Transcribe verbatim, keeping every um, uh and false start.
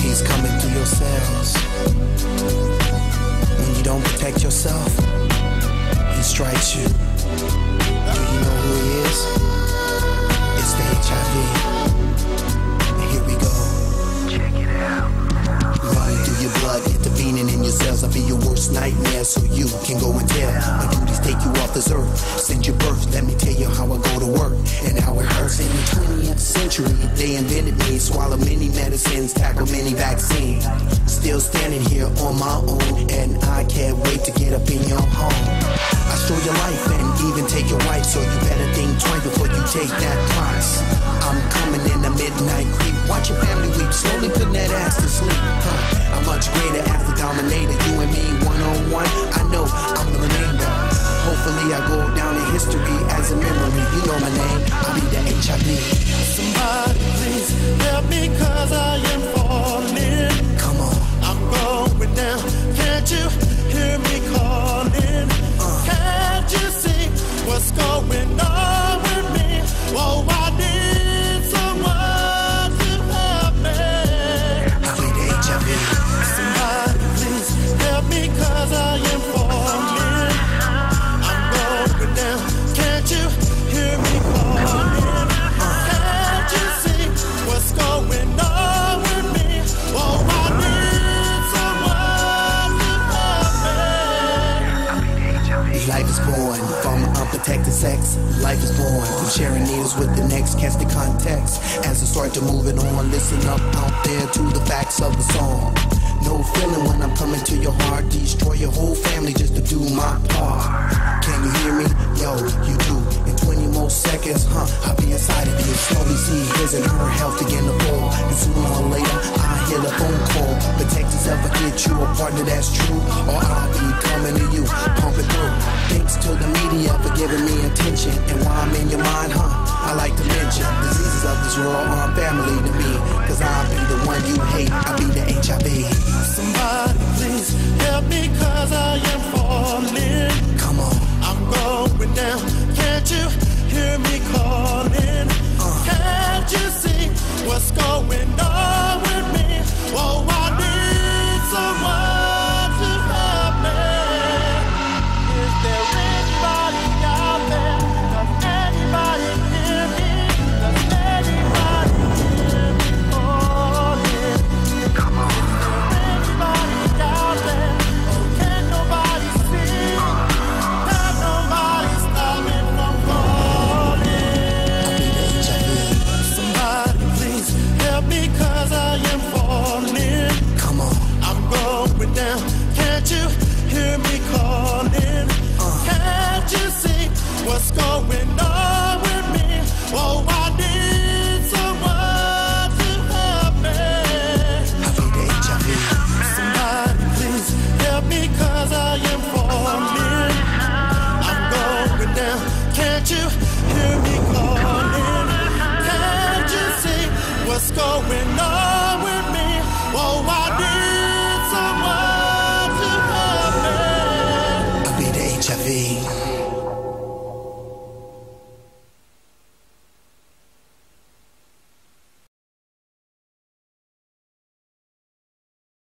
G's coming through your cells. When you don't protect yourself, he strikes you. Do you know who he is? It's the H I V. And here we go. Check it out. Running through your blood, intervening in your cells. I'll be your worst nightmare, so you can go and tell. My duties take you off this earth. Since your birth, let me tell you how I go to work and how it hurts. In the twentieth century, they invented me. Swallow many medicines, tackle many vaccines. Still standing here on my own, and I can't wait to get up in your home. I store your life and even take your wife, so you better think twice before you take that price. I'm coming in the midnight creep. Watch your family weep, slowly putting that ass to sleep. Huh. I'm much greater as the dominator. You and me, one on one. I know I'm the remainder. Hopefully I go down in history as a memory. You know my name, I'll be the H I V. Somebody please help me, cause I am falling. Come on. I'm going down. Can't you hear me calling? Uh. Can't you see what's going on with me? Oh, I need someone to help me. I'll be the H I V. Somebody please help me, cause I am falling. I'm going down. Can't you hear me calling? Can't you see what's going on with me? Oh, I need someone to help me. Life is born from unprotected sex. Life is born from sharing needles with the next. Catch the context as I start to move it on. Listen up out there to the facts of the song. No feeling when I'm coming to your heart. Destroy your whole family just to do my part. Can you hear me? Yo, you do. In twenty more seconds, huh? I'll be inside of you. Slowly see his and her health begin to fall. And sooner or later, I hear the phone call. Protect yourself or get you a partner that's true. Or I'll be coming to you, pumping through. Thanks to the media for giving me attention. And while I'm in your mind, huh? I like to mention diseases of this world aren't family to me. Cause I'll be the one you hate. I'll be the H I V. Somebody please help me, cause I am falling. Come on. I'm going down. Can't you hear me